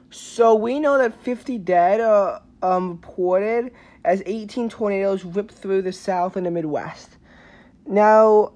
So we know that 50 dead are reported as 18 tornadoes ripped through the South and the Midwest. Now,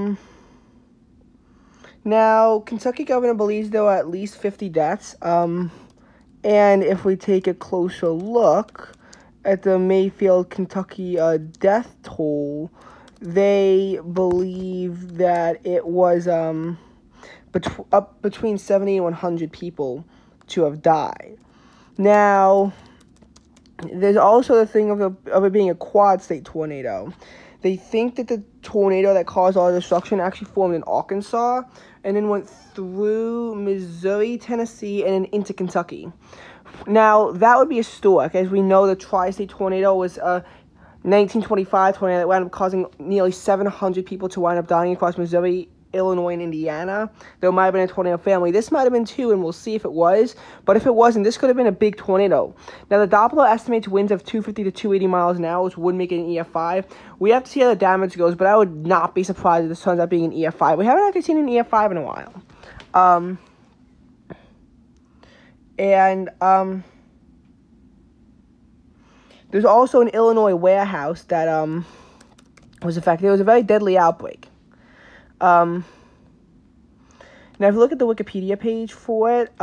Kentucky governor believes there were at least 50 deaths. And if we take a closer look at the Mayfield, Kentucky death toll, they believe that it was up between 70 and 100 people to have died. Now, there's also the thing of it being a quad state tornado. They think that the tornado that caused all the destruction actually formed in Arkansas and then went through Missouri, Tennessee, and then into Kentucky. Now, that would be historic. As we know, the tri-state tornado was a 1925 tornado that wound up causing nearly 700 people to wind up dying across Missouri, Illinois, and Indiana. There might have been a tornado family. This might have been two, and we'll see if it was. But if it wasn't, this could have been a big tornado. Now, the Doppler estimates winds of 250 to 280 miles an hour, which would make it an EF5. We have to see how the damage goes, but I would not be surprised if this turns out being an EF5. We haven't actually seen an EF5 in a while. There's also an Illinois warehouse that was affected. It was a very deadly outbreak. Now, if you look at the Wikipedia page for it,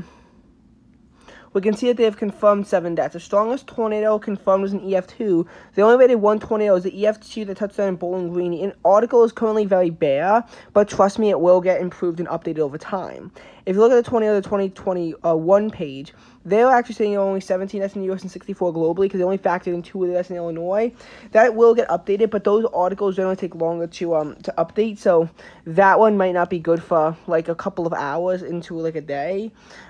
we can see that they have confirmed 7 deaths. The strongest tornado confirmed was an EF2. They only rated 1 tornado. It was the EF2 that touched down in Bowling Green. The article is currently very bare, but trust me, it will get improved and updated over time. If you look at the tornado, the 2021 page, they're actually saying there are only 17 deaths in the U.S. and 64 globally because they only factored in 2 of the deaths in Illinois. That will get updated, but those articles generally take longer to update, so that one might not be good for like a couple of hours into like a day.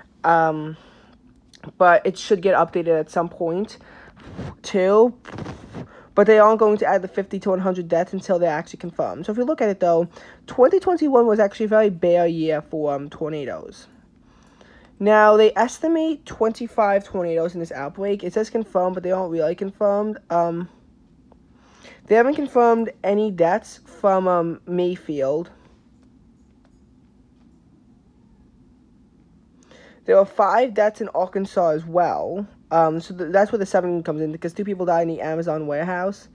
But it should get updated at some point, too. But they aren't going to add the 50 to 100 deaths until they're actually confirmed. So if you look at it, though, 2021 was actually a very bare year for tornadoes. Now, they estimate 25 tornadoes in this outbreak. It says confirmed, but they aren't really confirmed. They haven't confirmed any deaths from Mayfield. There were 5 deaths in Arkansas as well. So that's where the 7 comes in, because 2 people died in the Amazon warehouse.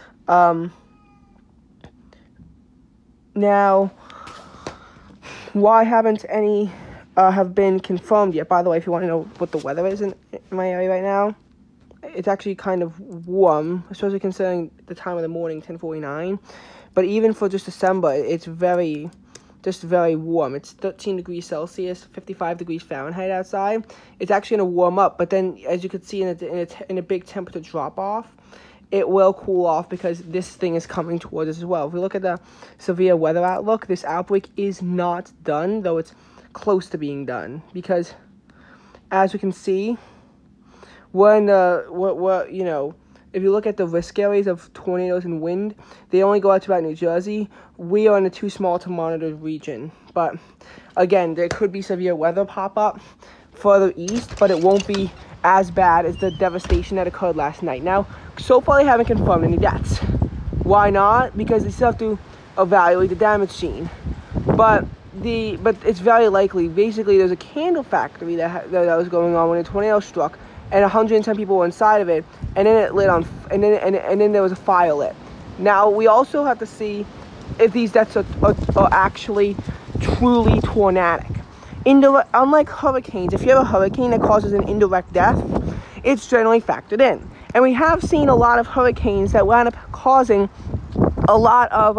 Now, why haven't any have been confirmed yet? By the way, if you want to know what the weather is in my area right now, it's actually kind of warm, especially considering the time of the morning, 10:49. But even for just December, it's very warm. It's 13 degrees Celsius, 55 degrees Fahrenheit outside. It's actually going to warm up, but then, as you can see in a big temperature drop-off, it will cool off because this thing is coming towards us as well. If we look at the severe weather outlook, this outbreak is not done, though it's close to being done, because, as we can see, if you look at the risk areas of tornadoes and wind, they only go out to about New Jersey. We are in a too small to monitor region. But, again, there could be severe weather pop up further east, but it won't be as bad as the devastation that occurred last night. Now, so far they haven't confirmed any deaths. Why not? Because they still have to evaluate the damage scene. But it's very likely. Basically, there's a candle factory that was going on when a tornado struck, and 110 people were inside of it, and then it lit on, and then there was a fire lit. Now, we also have to see if these deaths are actually truly tornadic. Unlike hurricanes, if you have a hurricane that causes an indirect death, it's generally factored in. And we have seen a lot of hurricanes that wind up causing a lot of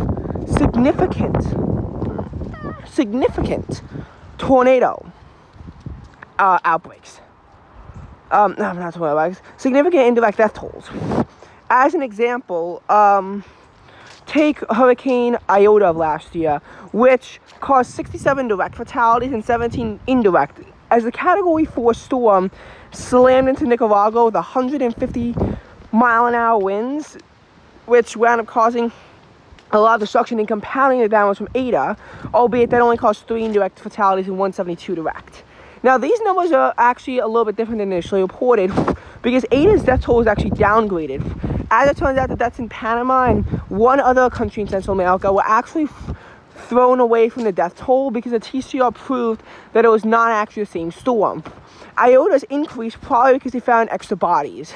significant tornado outbreaks. Not tornado outbreaks. Significant indirect death tolls. As an example, take Hurricane Iota of last year, which caused 67 direct fatalities and 17 indirect, as the Category 4 storm slammed into Nicaragua with 150-mile-an-hour winds, which wound up causing a lot of destruction and compounding the damage from Eta, albeit that only caused 3 indirect fatalities and 172 direct. Now, these numbers are actually a little bit different than initially reported, because Eta's death toll was actually downgraded. As it turns out, the deaths in Panama and one other country in Central America were actually thrown away from the death toll because the TCR proved that it was not actually the same storm. Iota's increased probably because they found extra bodies.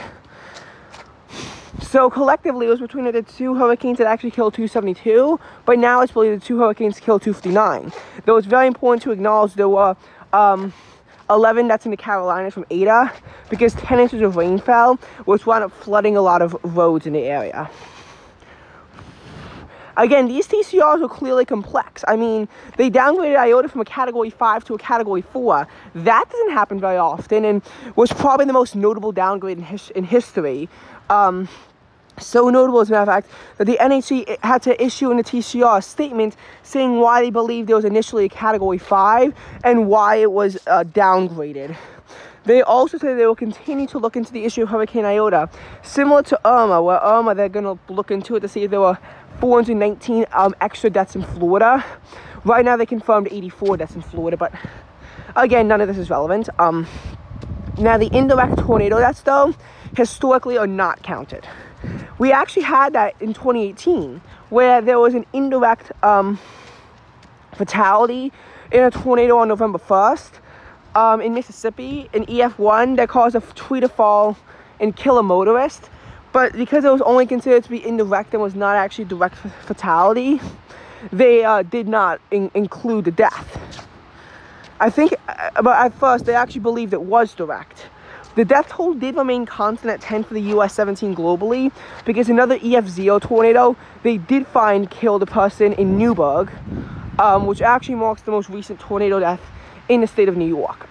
So collectively, it was between the two hurricanes that actually killed 272, but now it's believed the two hurricanes killed 259. Though it's very important to acknowledge there were 11 deaths in the Carolinas from Eta because 10 inches of rain fell, which wound up flooding a lot of roads in the area. Again, these TCRs are clearly complex. I mean, they downgraded Iota from a Category 5 to a Category 4. That doesn't happen very often and was probably the most notable downgrade in history. So notable, as a matter of fact, that the NHC had to issue in the TCR a statement saying why they believed it was initially a Category 5 and why it was downgraded. They also said they will continue to look into the issue of Hurricane Iota, similar to Irma, where Irma, they're going to look into it to see if there were 419 extra deaths in Florida. Right now, they confirmed 84 deaths in Florida, but again, none of this is relevant. Now, the indirect tornado deaths, though, historically are not counted. We actually had that in 2018, where there was an indirect fatality in a tornado on November 1st in Mississippi, an EF1 that caused a tree to fall and kill a motorist. But because it was only considered to be indirect and was not actually direct fatality, they did not include the death. I think, but at first, they actually believed it was direct. The death toll did remain constant at 10 for the US 17 globally because another EF0 tornado they did find killed a person in Newburgh, which actually marks the most recent tornado death in the state of New York.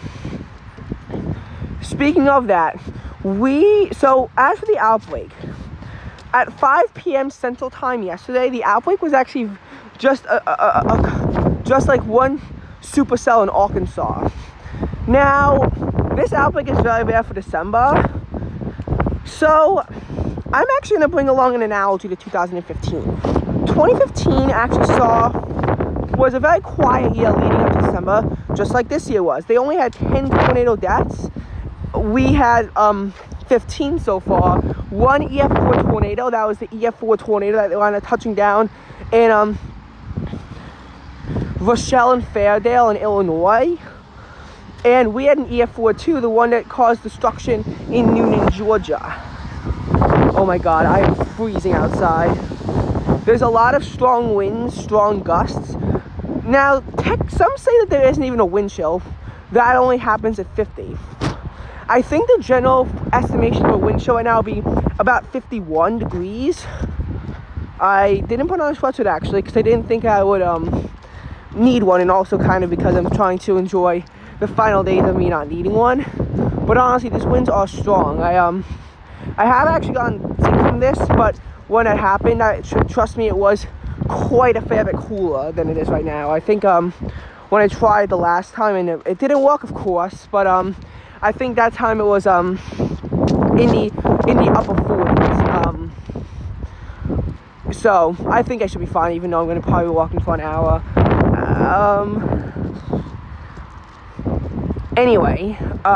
Speaking of that, so as for the outbreak, at 5 p.m. Central Time yesterday, the outbreak was actually just like one supercell in Arkansas. Now, this outbreak is very rare for December, so I'm actually going to bring along an analogy to 2015. 2015 actually was a very quiet year leading up to December, just like this year was. They only had 10 tornado deaths. We had 15 so far. One EF4 tornado, that was the EF4 tornado that wound up touching down in Rochelle and Fairdale in Illinois. And we had an EF4 too, the one that caused destruction in Noonan, Georgia. Oh my God, I am freezing outside. There's a lot of strong winds, strong gusts. Now, some say that there isn't even a wind chill. That only happens at 50. I think the general estimation of a wind chill right now will be about 51 degrees. I didn't put on a sweatshirt actually because I didn't think I would need one, and also kind of because I'm trying to enjoy the final days of me not needing one. But honestly, these winds are strong. I have actually gotten sick from this, but when it happened, trust me, it was quite a fair bit cooler than it is right now. I think when I tried the last time, and it didn't work, of course, but I think that time it was in the upper 40s. So I think I should be fine, even though I'm going to probably be walking for an hour. Anyway,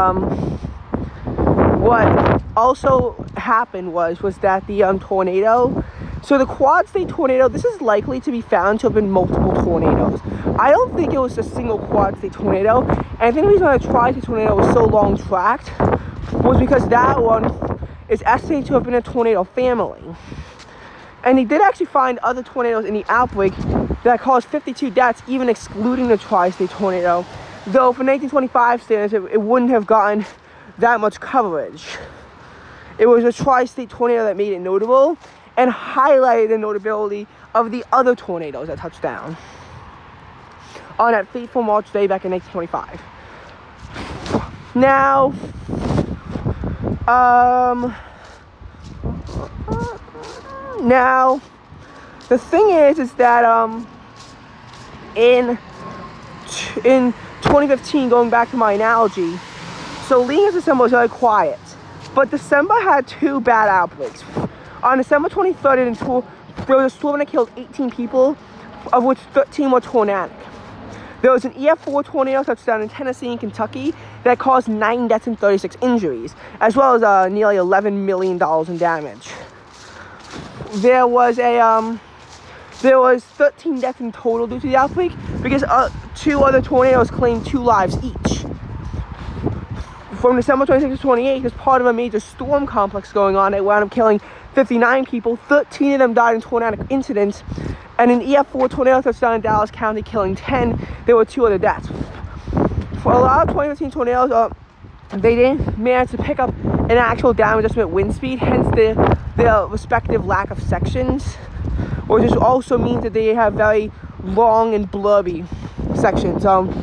what also happened was that the tornado, so the Quad State tornado, this is likely to be found to have been multiple tornadoes. I don't think it was a single Quad State tornado, and I think the reason why the Tri-State tornado was so long tracked was because that one is estimated to have been a tornado family. And they did actually find other tornadoes in the outbreak that caused 52 deaths, even excluding the Tri-State tornado. Though for 1925 standards, it wouldn't have gotten that much coverage. It was a Tri-State tornado that made it notable and highlighted the notability of the other tornadoes that touched down on that fateful March day back in 1925. Now, the thing is that in 2015, going back to my analogy, so leading into December was very quiet, but December had two bad outbreaks. On December 23rd, there was a storm that killed 18 people, of which 13 were tornadic. There was an EF4 tornado touched down in Tennessee and Kentucky that caused 9 deaths and 36 injuries, as well as nearly $11 million in damage. There was a there was 13 deaths in total due to the outbreak because 2 other tornadoes claimed 2 lives each. From December 26th to 28th, as part of a major storm complex going on, it wound up killing 59 people. 13 of them died in tornadic incidents, and an EF4 tornado touched down in Dallas County, killing 10. There were 2 other deaths. For a lot of 2015 tornadoes, they didn't manage to pick up an actual damage estimate wind speed, hence their respective lack of sections, which just also means that they have very long and blurry sections.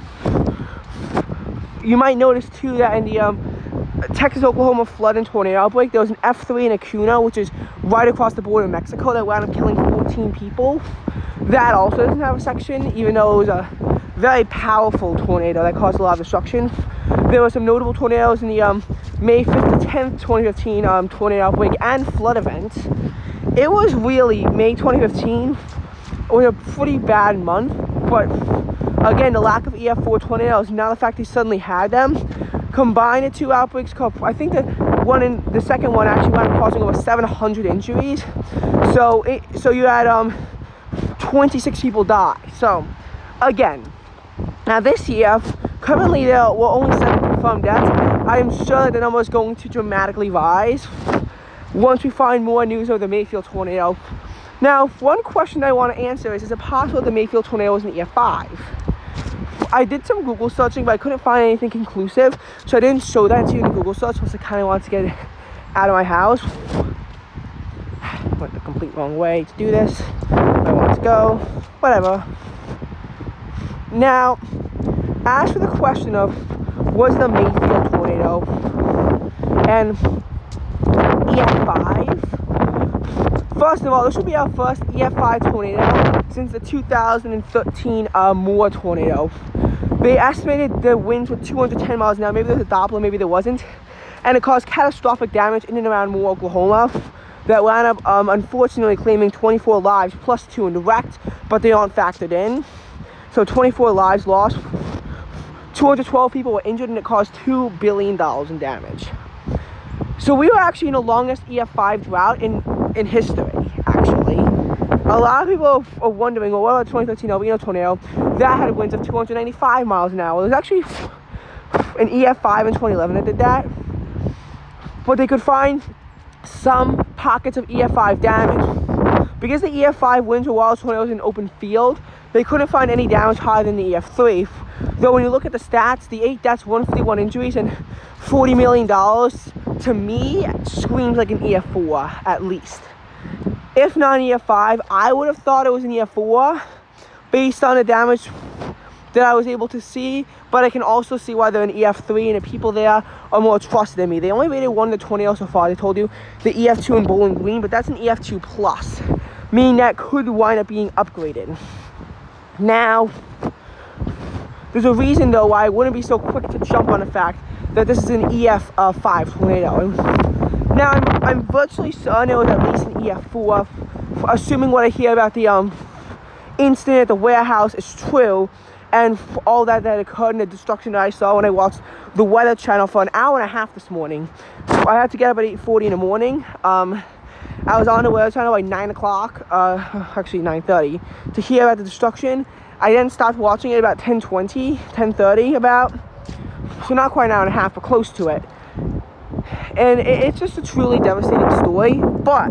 You might notice too that in the Texas-Oklahoma flood and tornado outbreak, there was an F3 in Acuna, which is right across the border of Mexico, that wound up killing 14 people. That also doesn't have a section, even though it was a very powerful tornado that caused a lot of destruction. There were some notable tornadoes in the May 5th to 10th, 2015 tornado outbreak and flood event. It was really, May 2015 was a pretty bad month, but again, the lack of EF4 tornadoes, now the fact they suddenly had them, combined the 2 outbreaks, I think the second one actually wound up causing over 700 injuries. So you had 26 people die. So again, now this year, currently there were only 7 confirmed deaths. I am sure that the number is going to dramatically rise once we find more news of the Mayfield tornado. Now, one question I want to answer is it possible the Mayfield tornado was an EF5? I did some Google searching, but I couldn't find anything conclusive, so I didn't show that to you in the Google search because I kind of wanted to get it out of my house. Went the complete wrong way to do this. I want to go. Whatever. Now, as for the question of was the Mayfield tornado and EF5, first of all, this should be our first EF5 tornado since the 2013 Moore tornado. They estimated the winds were 210 miles an hour. Maybe there was a Doppler, maybe there wasn't. And it caused catastrophic damage in and around Moore, Oklahoma, that wound up unfortunately claiming 24 lives plus 2 in direct, but they aren't factored in. So 24 lives lost. 212 people were injured, and it caused $2 billion in damage. So we were actually in the longest EF5 drought in history, actually. A lot of people are wondering, well, what about the 2013 El Reno tornado? That had winds of 295 miles an hour. There's actually an EF5 in 2011 that did that. But they could find some pockets of EF5 damage. Because the EF5 winds were wild tornadoes in open field, they couldn't find any damage higher than the EF3. Though when you look at the stats, the 8 deaths, 151 injuries, and $40 million, to me, screams like an EF4, at least. If not an EF5, I would have thought it was an EF4, based on the damage that I was able to see, but I can also see why they're an EF3, and the people there are more trusted than me. They only rated 1 to 20 so far. They told you the EF2 in Bowling Green, but that's an EF2 plus, meaning that could wind up being upgraded. Now, there's a reason though why I wouldn't be so quick to jump on the fact that this is an EF5 tornado. Now, I'm virtually certain it was at least an EF4, assuming what I hear about the incident at the warehouse is true, and all that occurred and the destruction that I saw when I watched the Weather Channel for an hour and a half this morning. I had to get up at 8:40 in the morning. I was on the Weather Channel by 9 o'clock, actually 9:30, to hear about the destruction. I then stopped watching it about 10:20, 10:30 about, so not quite an hour and a half, but close to it. And it's just a truly devastating story, but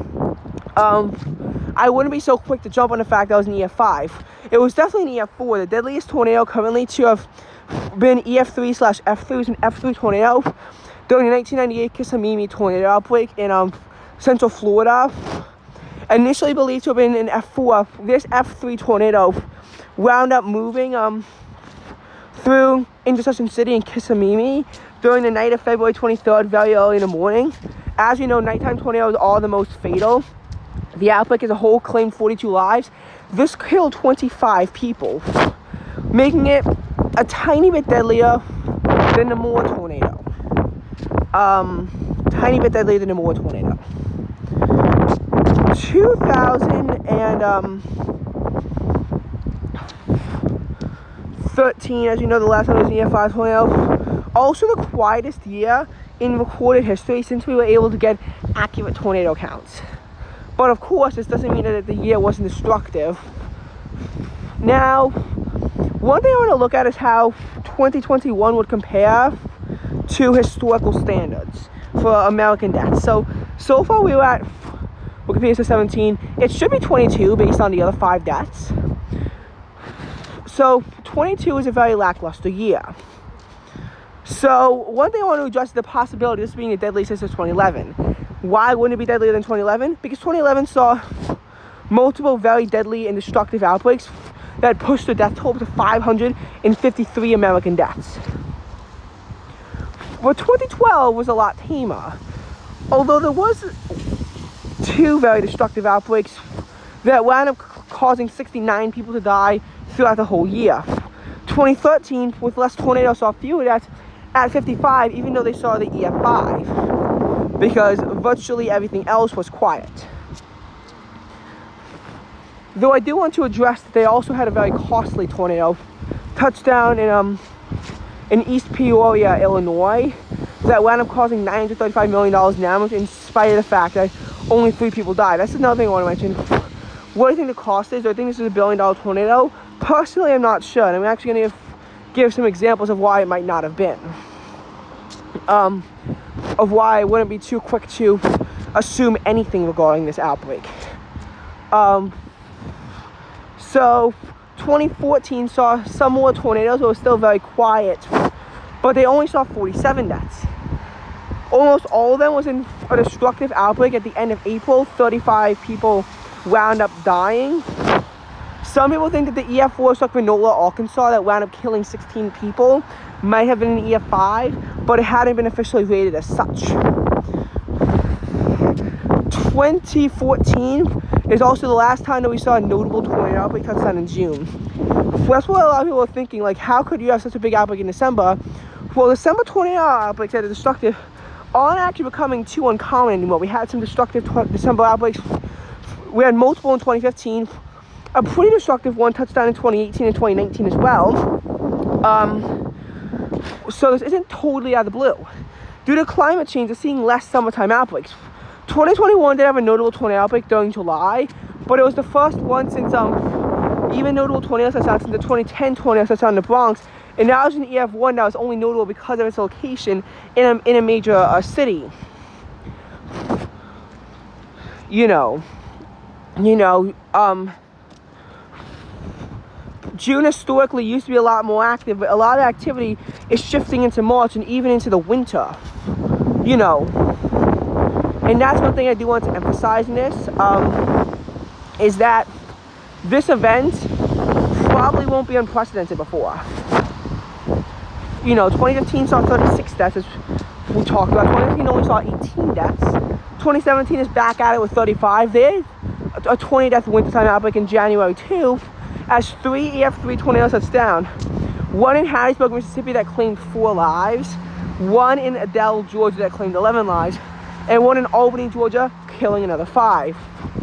I wouldn't be so quick to jump on the fact that it was an EF5. It was definitely an EF4. The deadliest tornado currently to have been EF3/F3 was an F3 tornado during the 1998 Kissimmee tornado outbreak in Central Florida. Initially believed to have been an F4, this F3 tornado wound up moving through Intersection City and Kissimmee during the night of February 23rd, very early in the morning. As you know, nighttime tornadoes are the most fatal. The outbreak as a whole claimed 42 lives. This killed 25 people, making it a tiny bit deadlier than the Moore tornado. Tiny bit deadlier than the Moore tornado. 2013, as you know, the last time was an EF5 tornado. Also the quietest year in recorded history since we were able to get accurate tornado counts. But of course, this doesn't mean that the year wasn't destructive. Now, one thing I want to look at is how 2021 would compare to historical standards for American deaths. So far we were at, Wikipedia says 17. It should be 22 based on the other 5 deaths. So 22 is a very lackluster year. So one thing I want to address is the possibility of this being the deadliest since 2011. Why wouldn't it be deadlier than 2011? Because 2011 saw multiple very deadly and destructive outbreaks that pushed the death toll to 553 American deaths. But 2012 was a lot tamer. Although there was 2 very destructive outbreaks that wound up causing 69 people to die throughout the whole year. 2013, with less tornadoes, saw fewer deaths at 55, even though they saw the EF5, because virtually everything else was quiet. Though I do want to address that they also had a very costly tornado touchdown in East Peoria, Illinois, that wound up causing $935 million in damage, in spite of the fact that only 3 people died. That's another thing I want to mention. What do I think the cost is? Do I think this is a $1 billion tornado? Personally, I'm not sure. And I'm actually going to give some examples of why it might not have been. Of why I wouldn't be too quick to assume anything regarding this outbreak. So 2014 saw some more tornadoes, but it was still very quiet. But they only saw 47 deaths. Almost all of them was in a destructive outbreak at the end of April. 35 people wound up dying. Some people think that the EF4 struck Minola, Arkansas, that wound up killing 16 people might have been an EF5, but it hadn't been officially rated as such. 2014 is also the last time that we saw a notable tornado outbreak touchdown in June. That's what a lot of people are thinking, like, how could you have such a big outbreak in December? Well, December tornado outbreaks that are destructive aren't actually becoming too uncommon anymore. We had some destructive December outbreaks. We had multiple in 2015, a pretty destructive one touchdown in 2018 and 2019 as well. So this isn't totally out of the blue. Due to climate change, we're seeing less summertime outbreaks. 2021 did have a notable tornado outbreak during July, but it was the first one since even notable tornadoes touchdown since the 2010 tornado touchdown in the Bronx. And now it's an EF1 that was only notable because of its location in a major city. June historically used to be a lot more active, but a lot of activity is shifting into March and even into the winter. And that's one thing I do want to emphasize in this, is that this event probably won't be unprecedented before. 2015 saw 36 deaths, as we talked about. 2015 only saw 18 deaths. 2017 is back at it with 35. They had a 20-death wintertime outbreak in January too, as 3 EF3 tornadoes touched down. One in Harrisburg, Mississippi that claimed 4 lives, one in Adel, Georgia that claimed 11 lives, and one in Albany, Georgia, killing another 5.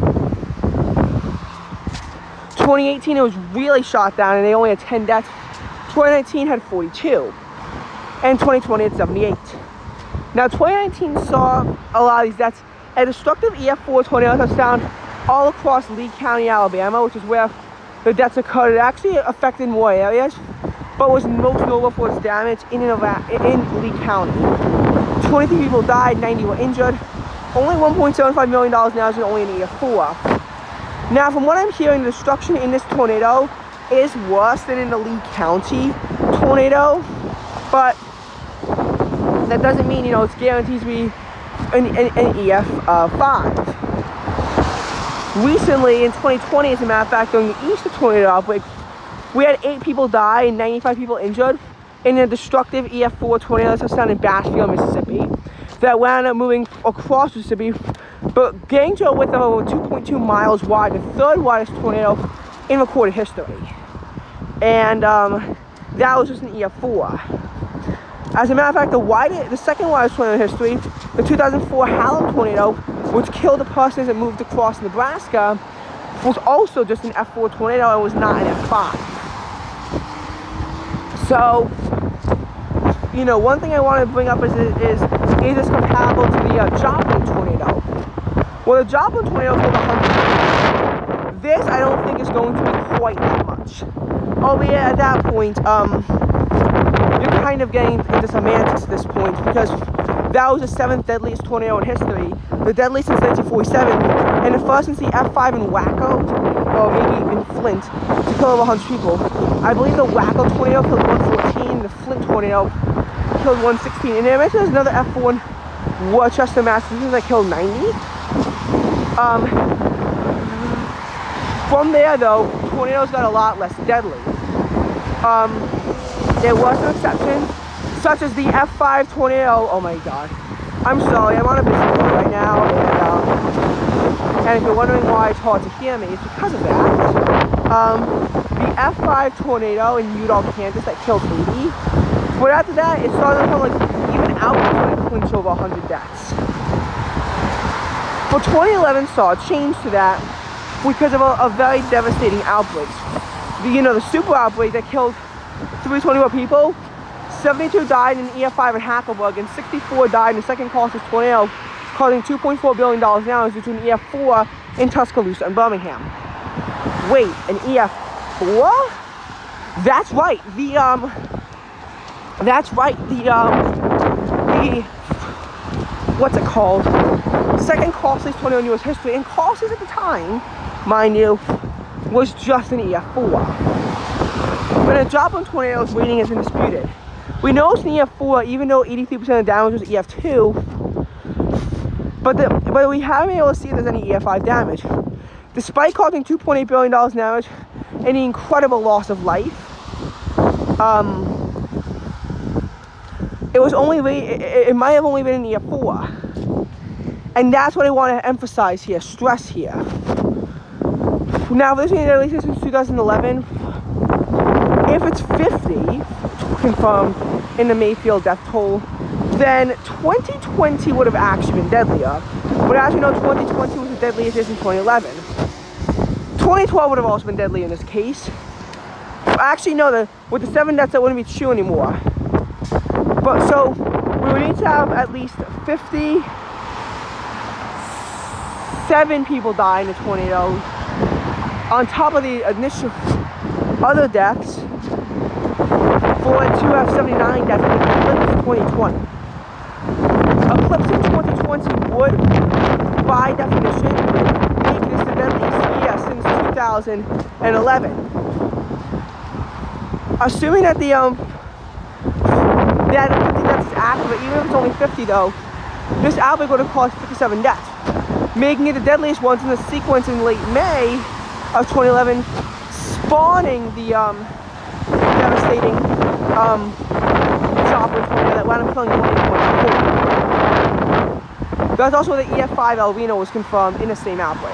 2018, it was really shot down and they only had 10 deaths. 2019 had 42. And 2020 had 78. Now, 2019 saw a lot of these deaths. A destructive EF4 tornado touched down all across Lee County, Alabama, which is where the deaths occurred. It actually affected more areas, but was most notable for its damage in Lee County. 23 people died, 90 were injured. Only $1.75 million now is only an EF4. Now, from what I'm hearing, the destruction in this tornado is worse than in the Lee County tornado, but that doesn't mean, it's guaranteed to be an EF5. Recently, in 2020, as a matter of fact, during the Easter tornado outbreak, we had 8 people die and 95 people injured in a destructive EF4 tornado that touched down in Bassfield, Mississippi, that wound up moving across Mississippi, but getting to a width of over 2.2 miles wide, the 3rd widest tornado in recorded history. And that was just an EF4. As a matter of fact, the 2nd widest tornado in history, the 2004 Hallam tornado, which killed the person as it moved across Nebraska, was also just an F4 tornado and was not an F5. So, one thing I want to bring up is this comparable to the Joplin tornado? Well, the Joplin tornado killed 100. This, I don't think, is going to be quite that much. Albeit at that point, you're kind of getting into semantics at this point, because that was the 7th deadliest tornado in history, the deadliest since 1947, and the first since the F5 in Waco, or maybe in Flint, to kill over 100 people. I believe the Waco tornado killed 114, the Flint tornado killed 116, and I mentioned there's another F4 in Worcester, Massachusetts that killed 90. From there, though, tornadoes got a lot less deadly. There was an exception, such as the F5 tornado. Oh my god. I'm sorry, I'm on a busy road right now, and if you're wondering why it's hard to hear me, it's because of that. The F5 tornado in Udall, Kansas that killed 80. But after that, it started to become like even out to clinch over 100 deaths. For 2011 saw a change to that because of a very devastating outbreak. The super outbreak that killed 321 people, 72 died in EF5 in Hackleburg, and 64 died in the second closest tornado, causing $2.4 billion damage due to an EF4 in Tuscaloosa and Birmingham. Wait, an EF4? That's right. What's it called? Second costliest tornado in U.S. history, and costliest at the time, mind you, was just an EF4. But a Joplin tornado's rating has been disputed. We know it's an EF4, even though 83% of the damage was EF2, but we haven't been able to see if there's any EF5 damage. Despite causing $2.8 billion damage and the incredible loss of life, it might have only been an EF4. And that's what I want to emphasize here, stress here. Now, this is at least since 2011. If it's 50 confirmed in the Mayfield death toll, then 2020 would have actually been deadlier. But as you know, 2020 was the deadliest since 2011. 2012 would have also been deadly in this case. Actually, no, with the 7 deaths, that wouldn't be true anymore. But so, we would need to have at least 57 people die in the tornado, on top of the initial other deaths, for it to have 79 deaths in eclipse 2020. Eclipsing 2020 would, by definition, make this the deadliest year since 2011. Assuming that the 50 deaths is accurate, even if it's only 50 though, this outbreak would have caused 57 deaths, making it the deadliest ones in the sequence in late May of 2011, spawning the devastating Joplin tornado that wound up killing 1.4. That's also the EF5 El Reno was confirmed in the same outbreak.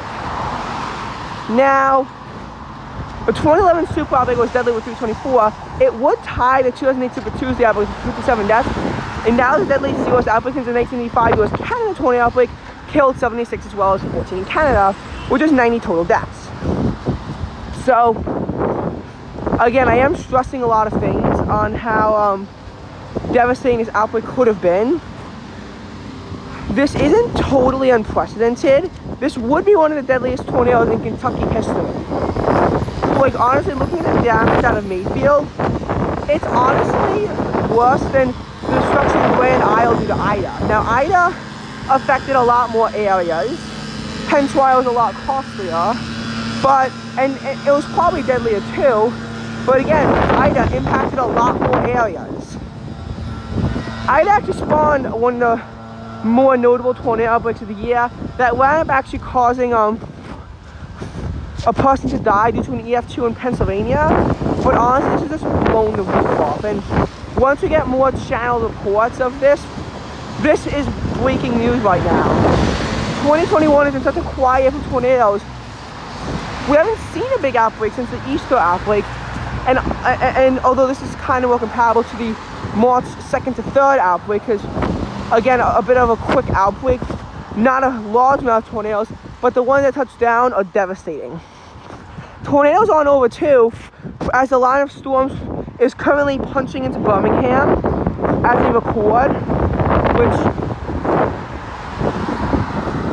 Now, the 2011 super outbreak was deadly with 324. It would tie the 2008 Super Tuesday outbreak with 57 deaths, and now the deadliest U.S. outbreak since the 1985 U.S. Canada tornado outbreak killed 76 as well as 14 in Canada, which is 90 total deaths. So, again, I am stressing a lot of things on how devastating this outbreak could have been. This isn't totally unprecedented. This would be one of the deadliest tornadoes in Kentucky history. Like, honestly, looking at the damage out of Mayfield, it's honestly worse than the destruction of Grand Isle due to Ida. Now, Ida affected a lot more areas, hence why it was a lot costlier, and it was probably deadlier too, but again, Ida impacted a lot more areas. Ida actually spawned one of the more notable tornado outbreaks of the year that wound up actually causing a person to die due to an EF2 in Pennsylvania. But honestly, this is just blowing the roof off. And once we get more channel reports of this is breaking news right now. 2021 has been such a quiet for tornadoes. We haven't seen a big outbreak since the Easter outbreak. And although this is kind of more comparable to the March 2nd to 3rd outbreak, because again, a bit of a quick outbreak, not a large amount of tornadoes, but the ones that touch down are devastating. Tornadoes aren't over too, as the line of storms is currently punching into Birmingham as they record, which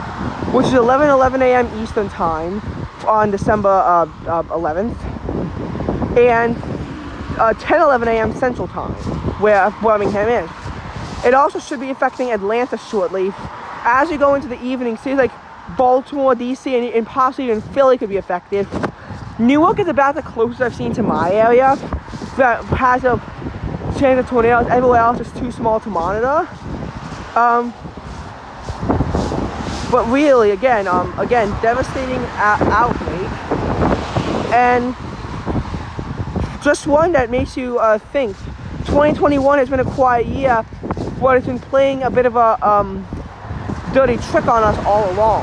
which is 11:11 a.m. Eastern Time on December 11th, and 10:11 a.m. Central Time, where Birmingham is. It also should be affecting Atlanta shortly. As you go into the evening, cities like Baltimore, DC, and possibly even Philly could be affected. Newark is about the closest I've seen to my area that has a chance of tornadoes. Everywhere else is too small to monitor. But really, again, devastating outbreak, and just one that makes you think. 2021 has been a quiet year, but it's been playing a bit of a dirty trick on us all along.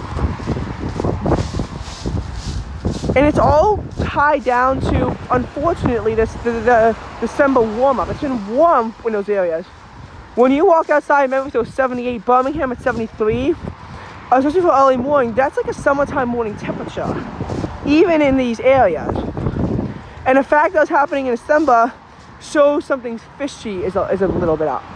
And it's all tied down to, unfortunately, the December warm-up. It's been warm in those areas. When you walk outside, Memphis, it was 78, Birmingham at 73, especially for early morning. That's like a summertime morning temperature, even in these areas. And the fact that it's happening in December shows something fishy is a little bit up.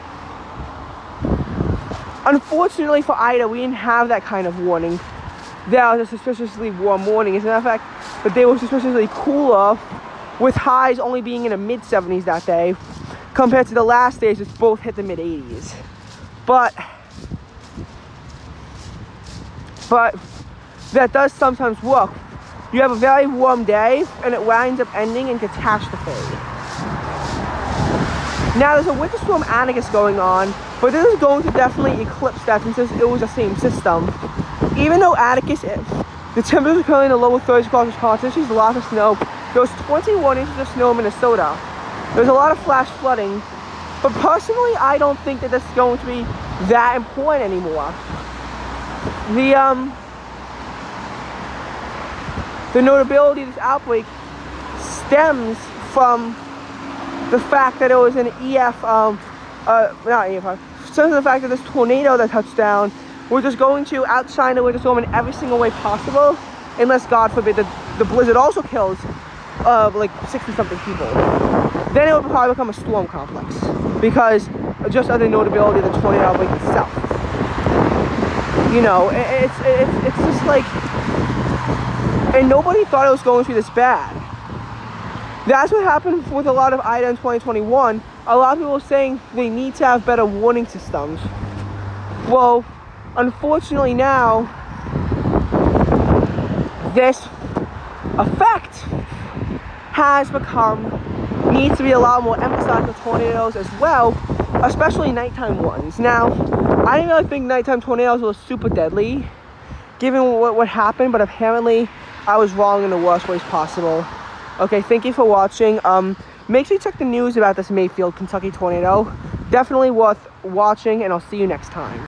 Unfortunately for Ida, we didn't have that kind of warning. That was a suspiciously warm morning. As a matter of fact, the day was suspiciously cooler, with highs only being in the mid-70s that day, compared to the last days, which both hit the mid-80s. But that does sometimes work. You have a very warm day, and it winds up ending in catastrophe. Now, there's a winter storm Atticus going on, but this is going to definitely eclipse that since it was the same system. Even though Atticus, the temperatures are currently in the lower 30s across Wisconsin, there's lots of snow. There was 21 inches of snow in Minnesota. There's a lot of flash flooding. But personally, I don't think that this is going to be that important anymore. The notability of this outbreak stems from the fact that it was an stems from the fact that this tornado that touched down, we're just going to outshine the winter storm in every single way possible, unless, God forbid, the blizzard also kills like 60-something people. Then it would probably become a storm complex, because just of the notability of the tornado outbreak itself. You know, it's just like, and nobody thought it was going to be this bad. That's what happened with a lot of Ida in 2021. A lot of people were saying they need to have better warning systems. Well, unfortunately now, this effect needs to be a lot more emphasized with tornadoes as well, especially nighttime ones. Now, I didn't really think nighttime tornadoes were super deadly, given what happened, but apparently I was wrong in the worst ways possible. Okay, thank you for watching. Make sure you check the news about this Mayfield, Kentucky tornado. Definitely worth watching, and I'll see you next time.